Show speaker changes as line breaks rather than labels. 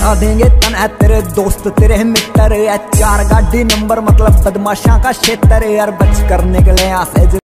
बता देंगे तन है तेरे दोस्त तेरे मित्र, 4 गाड़ी नंबर मतलब बदमाशा का क्षेत्र यार, बच करने के लिए